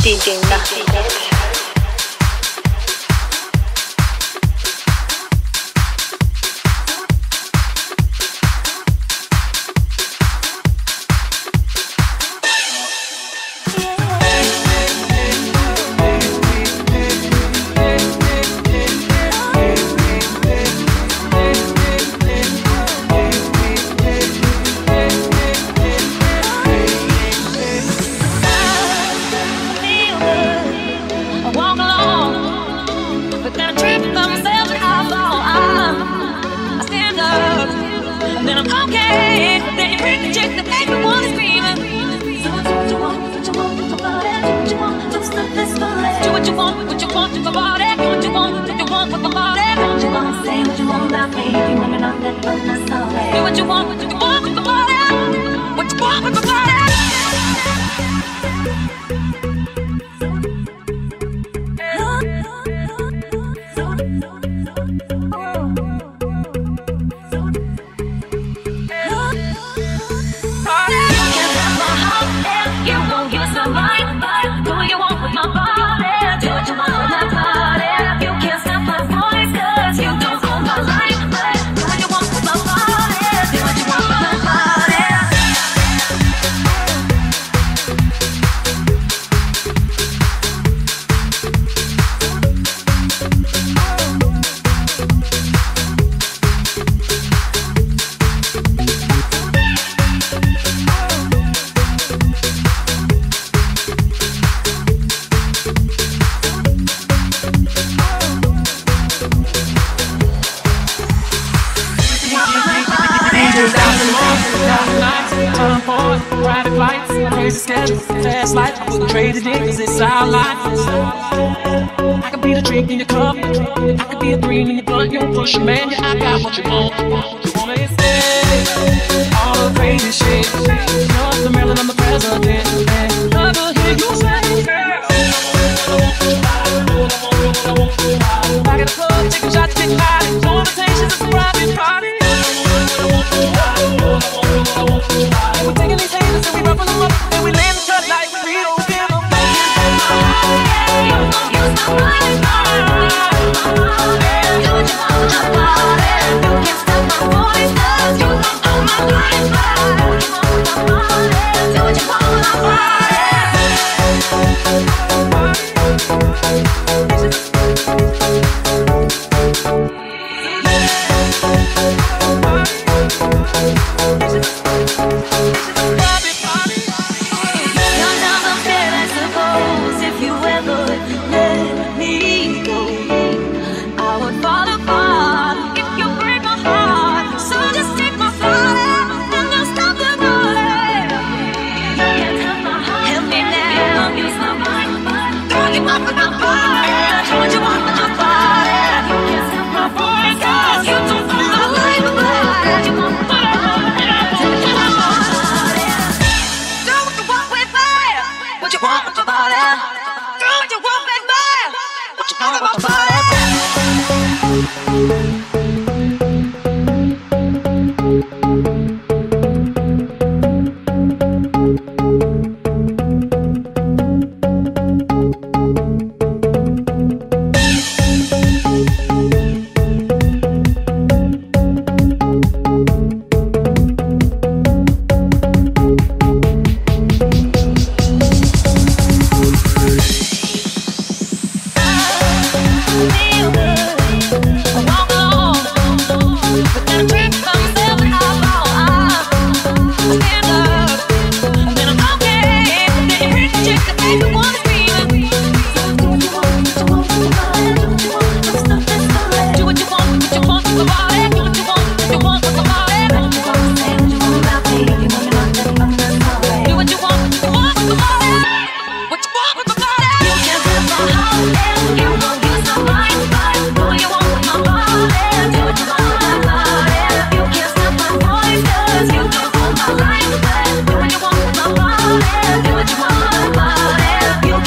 DJ Naf. Private flights, crazy schedule, fast life. I wouldn't trade it in cause it's our life. I could be the drink in your cup, I could be a green in your blunt. You don't push a man, yeah, I got what you want. You wanna instead, all the crazy shit. You're the Maryland, I'm the president, and I could hear you say, back at the club, taking shots, getting high. No invitations, it's a private party. We're taking these haters and we roughing them up, and we land the cut like we don't give a fuck. You gon' use my money, do what you want with your body. You can't stop my voice, cause you gon' own my life. Do what you want with my body. You